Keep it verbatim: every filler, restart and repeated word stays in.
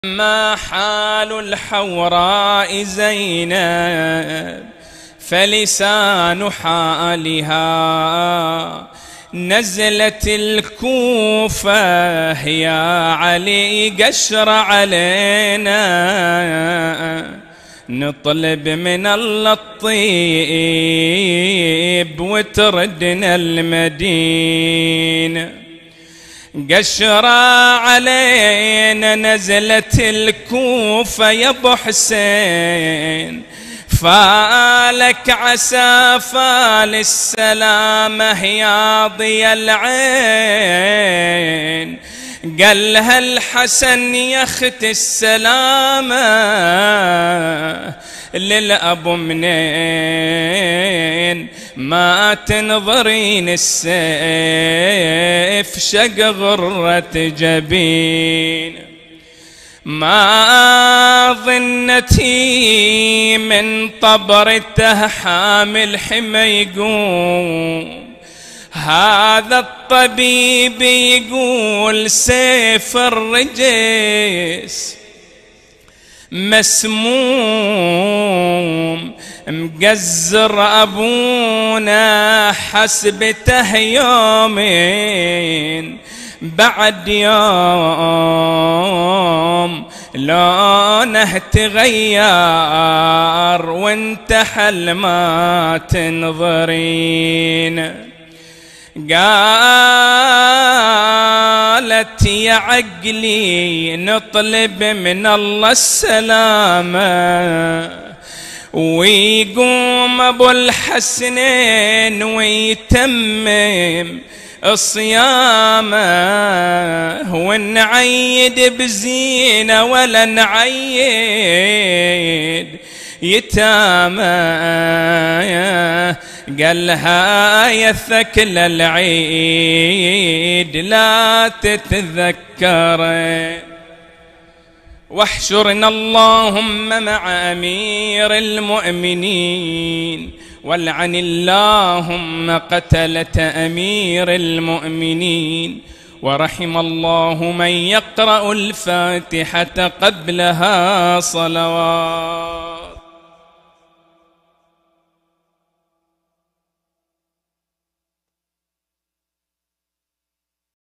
ما حال الحوراء زينب فلسان حالها نزلت الكوفة يا علي قشر علينا نطلب من الله الطيب وتردنا المدينة قشر علينا نزلت الكوفة يا ابو حسين فالك عسى فال السلامة يا ضي العين قال لها الحسن يا اخت السلامة للأبو منين ما تنظرين السيف شق غرة جبين ما ظنتي من طبرته حامل حمى يقوم هذا الطبيب يقول سيف الرجس مسموم مقزر أبونا حسبته يومين بعد يوم لونه تغير وانت حل ما تنظرين قالت يا عقلي نطلب من الله السلامة ويقوم ابو الحسنين ويتمم الصيامة ونعيد بزينة ولا نعيد يتامى قال لها يا ثكل العيد لا تتذكر واحشرنا اللهم مع أمير المؤمنين والعن اللهم قتلة أمير المؤمنين ورحم الله من يقرأ الفاتحة قبلها صلوات.